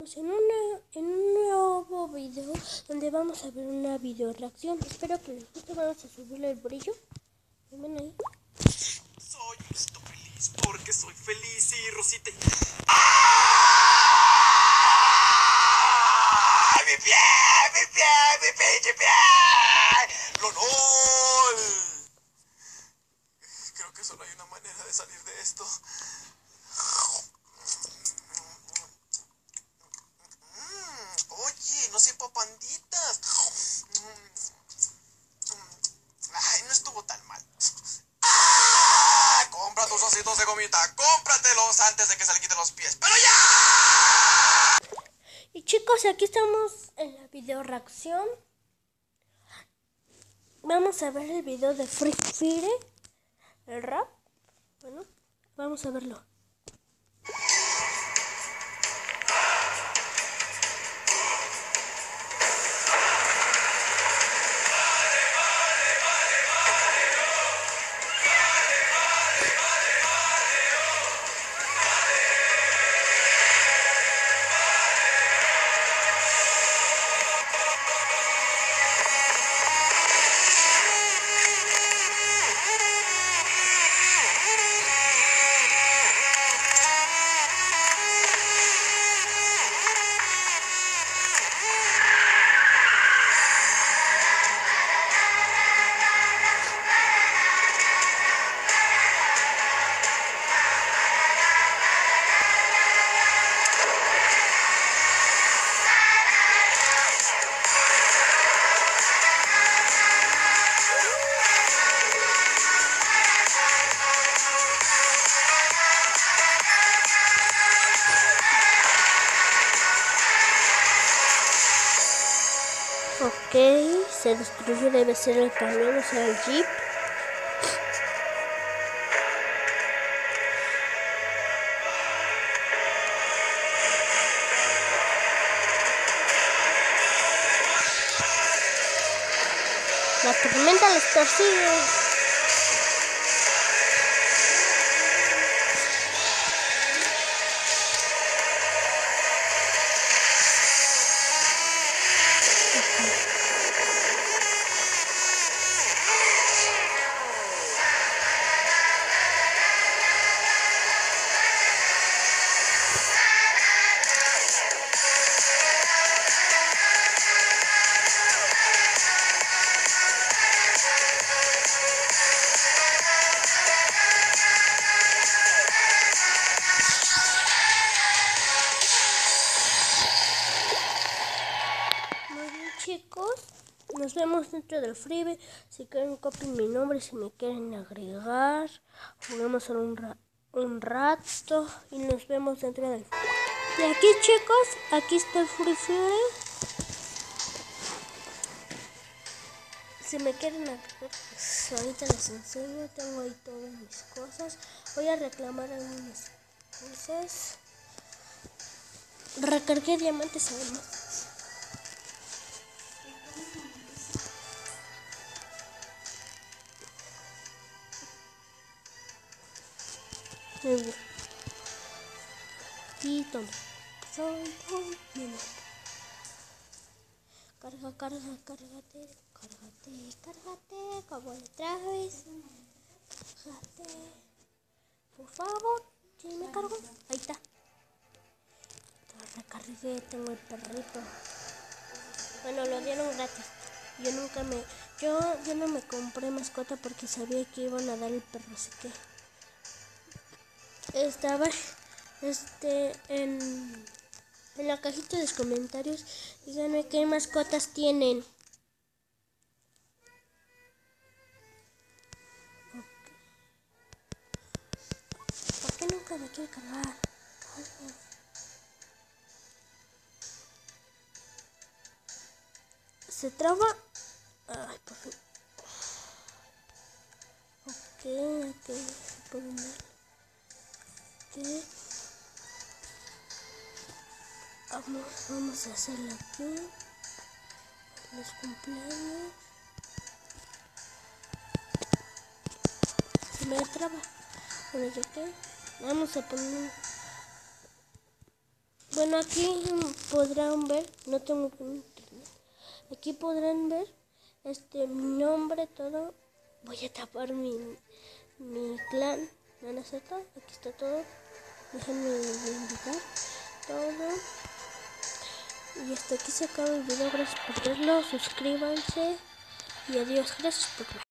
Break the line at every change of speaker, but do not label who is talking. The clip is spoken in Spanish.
En un nuevo video donde vamos a ver una video reacción. Espero que les guste. Vamos a subirle el brillo. Ven ahí.
Soy un osito feliz porque soy feliz y Rosita. ¡Ah! ¡Mi pie! ¡Mi pie! ¡Mi pinche pie! ¡Lonol! Creo que solo hay una manera de salir de esto. Oye, no sé, papanditas. Ay, no estuvo tan mal. ¡Ah! Compra tus ositos de gomita. Cómpratelos antes de que se le quiten los pies. ¡Pero ya!
Y chicos, aquí estamos en la video reacción. Vamos a ver el video de Free Fire, el rap. Bueno, vamos a verlo. Ok, se destruyó, debe ser el camión, o sea, el jeep. La tormenta les persigue. Chicos, nos vemos dentro del freebie. Si quieren copien mi nombre, si me quieren agregar, juguemos un rato y nos vemos dentro del freebie. Y aquí chicos, aquí está el Free Fire. Si me quieren agregar, pues ahorita les enseño. Tengo ahí todas mis cosas. Voy a reclamar algunas cosas. Recargué diamantes además. Y toma. Soy muy bien. Carga, cárgate, como otra vez. Cárgate. Por favor, si me cargo. Ahí está. Lo recargué, tengo el perrito. Bueno, lo dieron gratis. Yo no me compré mascota porque sabía que iban a dar el perro, así que estaba en la cajita de los comentarios. Díganme qué mascotas tienen. Okay. ¿Por qué nunca me quiere cargar? Se traba. Ay, por fin. Ok, se pueden ver. Ok. Vamos a hacerlo aquí. Los cumpleaños. Se me traba. Bueno, ¿ya qué? Vamos a poner. Bueno, aquí podrán ver, no tengo internet. Aquí podrán ver mi nombre, todo. Voy a tapar mi clan. ¿No es cierto? Aquí está todo. Déjenme invitar todo. Y hasta aquí se acaba el video. Gracias por verlo. Suscríbanse. Y adiós. Gracias por ver.